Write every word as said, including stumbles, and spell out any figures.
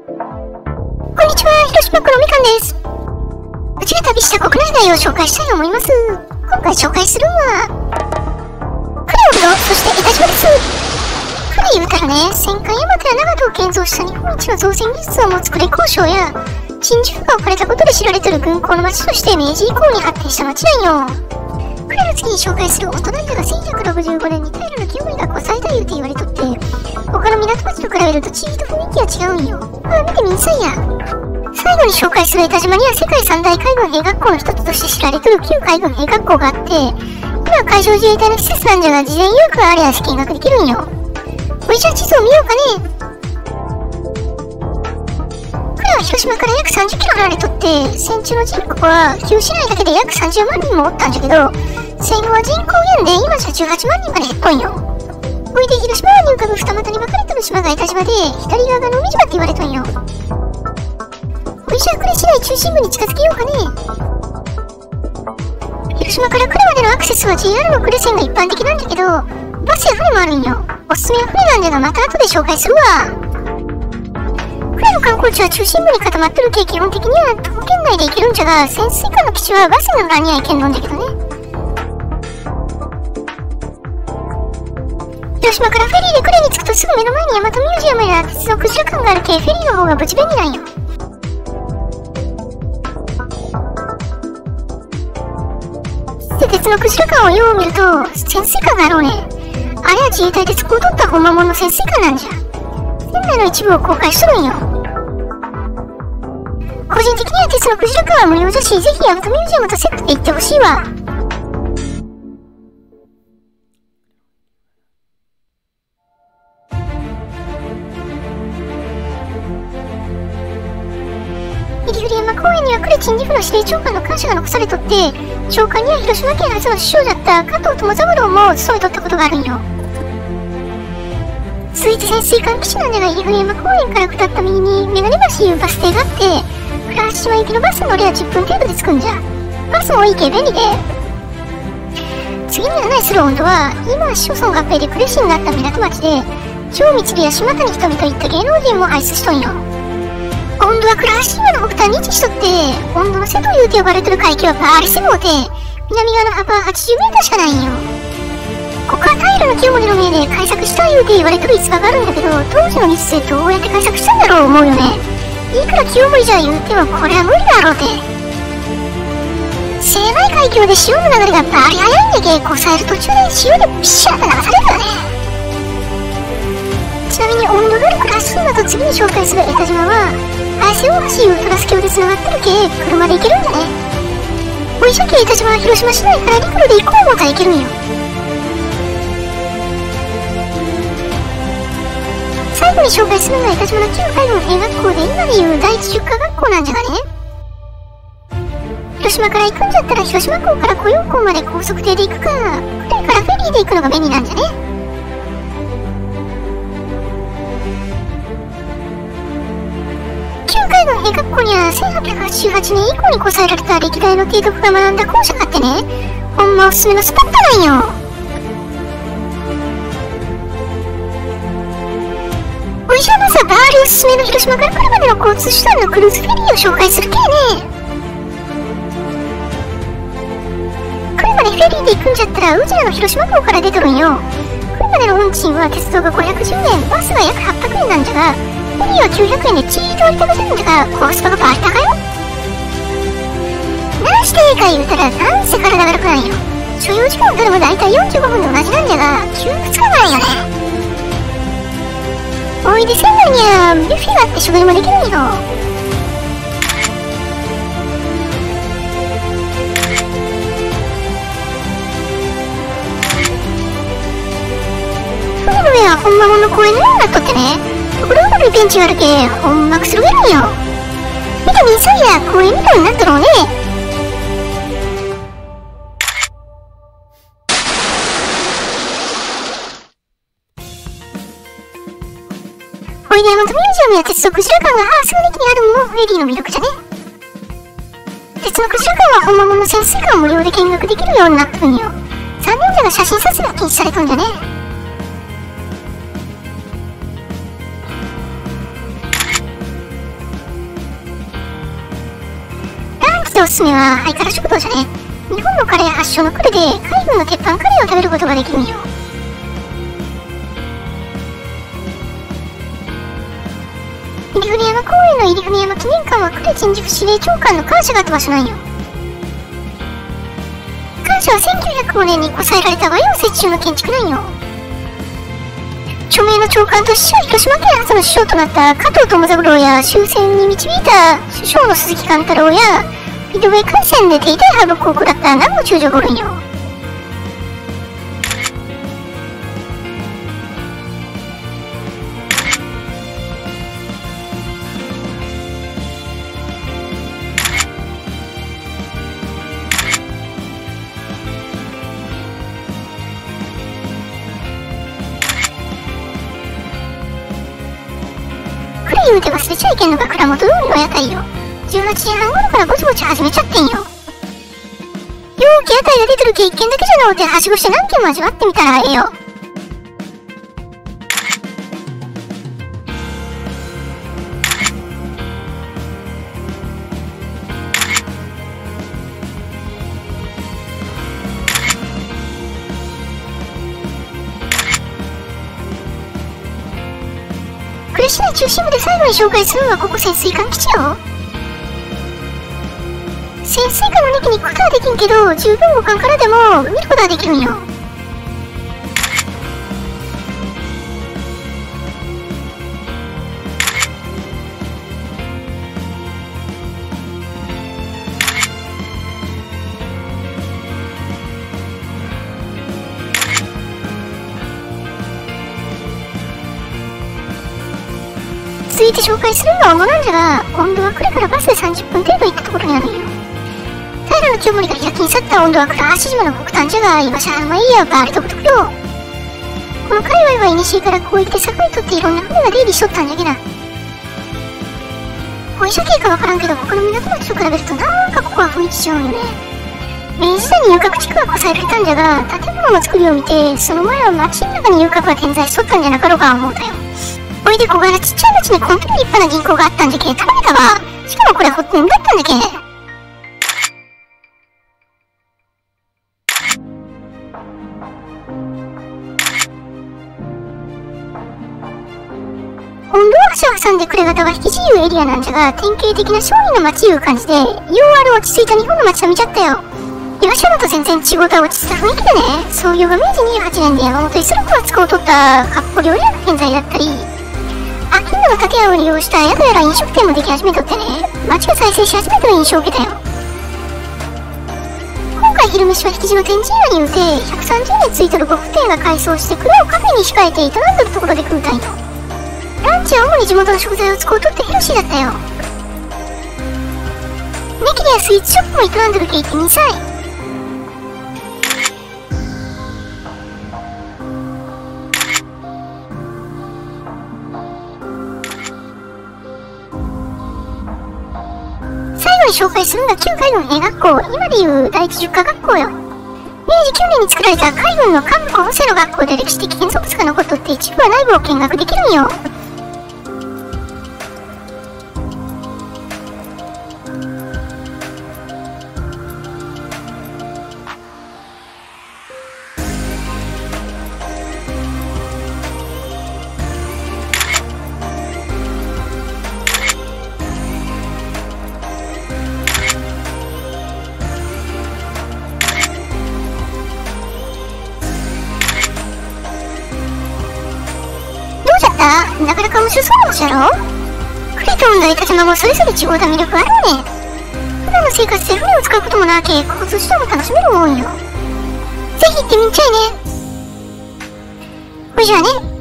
こんにちは、広島区のみかんです。うちが旅した国内外を紹介したいと思います。今回紹介するのはクレオブロ、そして江田島です。クレ言うたらね、戦艦大和や長門を建造した日本一の造船技術を持つ呉工廠や真珠が置かれたことで知られている軍港の町として明治以降に発展した町なんよ。クレの次に紹介する大人だがせんひゃくろくじゅうごねんに平清盛が越されたいうて言われとって、他の港町と比べると地域と雰囲気は違うんよ。まあ見てみんさいや。最後に紹介する江田島には世界三大海軍兵学校の一つとして知られている旧海軍兵学校があって、今は海上自衛隊の施設なんじゃが、事前予約があれば見学できるんよ。これじゃあ地図を見ようかね。これは広島から約さんじゅっキロ離れとって、戦中の人口は旧市内だけで約さんじゅうまんにんもおったんじゃけど、戦後は人口減で今じゃじゅうはちまんにんまで減っとんよ。おいで広島湾に浮かぶ二股に分かれてる島が江田島で、左側が野見島って言われとんよ。おいじゃあ呉市内中心部に近づけようかね。広島から呉までのアクセスは ジェイアール の呉線が一般的なんだけど、バスや船もあるんよ。おすすめは船なんじゃがまた後で紹介するわ。呉の観光地は中心部に固まってるけ、基本的には徒歩圏内で行けるんじゃが、潜水艦の基地はバスの裏には行けんのんじゃけどね。広島からフェリーで呉に着くとすぐ目の前に大和ミュージアムや鉄道クジラ館があるけ、フェリーの方が無事便利なんよ。で、鉄のクジラ館をよう見ると潜水艦があろうね。あれは自衛隊で使うとった本物の潜水艦なんじゃ。船内の一部を公開しとるんよ。個人的には鉄のクジラ館は無料じゃし、ぜひ大和ミュージアムとセットで行ってほしいわ。入振山公園には呉鎮守府の司令長官の官舎が残されとって、長官には広島県初の首相だった加藤友三郎も務めとったことがあるんよ。続いて潜水艦基地なんじゃが、入振山公園から下った右にメガネ橋いうバス停があって、倉橋島行きのバスに乗りはじゅっぷん程度で着くんじゃ。バスもいいけ便利で。次に案内する温度は、今は市町村合併で呉市になった港町で、超三菱や島谷ひとみといった芸能人も輩出しとんよ。温度は倉橋島の北端に位置しとって、温度の瀬というて呼ばれてる海域はバーリ狭うて、南側の幅ははちじゅうメートルしかないんよ。ここは平清盛の命で開削したいうて言われてる逸話があるんだけど、当時の技術でどうやって開削したんだろう思うよね。いくら清盛じゃ言うてもこれは無理だろうて。狭い海峡で潮の流れがバーリ速いんだけ、こさえる途中で潮でビシャーと流されるよね。ちなみに温度がある倉橋島と次に紹介する江田島は、綾瀬大橋いうトラス橋で繋がってるけ、車で行けるんだね。おいしゃけ江田島は広島市内から陸路で行こう思ったら行けるんよ。最後に紹介するのは江田島の旧海軍兵学校で、今でいう第一出荷学校なんじゃがね。広島から行くんじゃったら広島港から古陽港まで高速艇で行くか、呉からフェリーで行くのが便利なんじゃね。旧海軍兵学校にはせんはっぴゃくはちじゅうはちねん以降にこさえられた歴代の提督が学んだ校舎があってね、ほんまおすすめのスポットなんよ。おいじゃあまずはバーリおすすめの広島から呉までの交通手段のクルーズフェリーを紹介するけね。呉までフェリーで行くんじゃったら宇治の広島港から出とるんよ。呉までの運賃は鉄道がごひゃくじゅうえん、バスが約はっぴゃくえんなんじゃが、フェリーはきゅうひゃくえんでチーッと割り飛べるんじゃが、コスパがバリ高よ。何していいか言うたらなんせ体が楽なんよ。所要時間を取るもだいたいよんじゅうごふんで同じなんじゃが、窮屈がないよね。おいで船内にはビュッフェがあって食事もできるんよ。船の上はほんまもんの公園のようになっとってね、ところどころにベンチがあるけ、ほんまくつろげるんよ。見てみんさいや、公園みたいになっとろうね。おいで大和ミュージアムや鉄道クジラ館がすぐ駅にあるのもフェリーの魅力じゃね。鉄のクジラ館は本物の潜水艦を無料で見学できるようになっとるんよ。さんねんじゃが写真撮影が禁止されとんじゃね。 しておすすめはハイカラ食堂じゃね。日本のカレー発祥の国で海軍の鉄板カレーを食べることができるんよ。入船山公園の入船山記念館は呉陳宿司令長官の感謝があった場所なんよ。感謝はせんきゅうひゃくごねんに抑えられた和洋折衷の建築なんよ。著名の長官としては広島県初の首相となった加藤友三郎や終戦に導いた首相の鈴木貫太郎やミッドウェー海戦で手痛い敗北を食らった南郷中将がおるんよ。言うて忘れちゃいけんのが蔵元通りの屋台よ。じゅうはちじはん頃からぼちぼち始めちゃってんよ。よーき屋台が出てるけ一軒だけじゃのうてはしごして何軒も味わってみたらええよ。呉市内中心部で最後に紹介するのはここ潜水艦基地よ。潜水艦の中に行くことはできんけど、十分五艦からでも見ることはできるんよ。続いて紹介するのは温度なんじゃが、温度は呉からバスでさんじゅっぷん程度行ったところにあるんよ。平清盛が焼きに去った温度は倉橋島の北端じゃが、今シャーマイヤーバーリ独特よ。この界隈は古から交易で栄えとっていろんな船が出入りしとったんじゃけな。本社系かわからんけど、他の港町と比べるとなんかここは雰囲気違うよね。明治時代に遊郭地区はこさえられたんじゃが、建物の作りを見て、その前は町の中に遊郭が点在しとったんじゃなかろうか思うたよ。おいで小柄ちっちゃい町にこんなに立派な銀行があったんじゃけ、たまれたわ。しかもこれホットンだったんじゃけ。温度は橋を挟んで呉方は引き自由エリアなんじゃが、典型的な商人の町いう感じで、ようある落ち着いた日本の町を見ちゃったよ。東山と全然違うた落ち着いた雰囲気だね。創業がめいじにじゅうはちねんで山本五十六が使を取ったかっこ料理屋が現在だったり、商人の竹屋を利用した宿やら飲食店もでき始めとってね、町が再生し始めた印象を受けたよ。今回昼飯は引き地の天神屋にうて、ひゃくさんじゅうねんついとる呉服店が改装して蔵をカフェに控えて営んでるところで食うたんよ。ランチは主に地元の食材を使うとってヘルシーだったよ。ネキリやスイーツショップも営んでるけ行ってみんさい。最後に紹介するのが旧海軍兵学校、今でいう第一十科学校よ。明治きゅうねんに作られた海軍の幹部候補生の学校で歴史的建造物が残っとって一部は内部を見学できるんよ。なかなか面白そうな場所やろ。呉と温田板島もそれぞれ違うた魅力あるよね。普段の生活で船を使うこともなけ、交通自動も楽しめるもんよ。ぜひ行ってみんちゃいね。ほいじゃあね。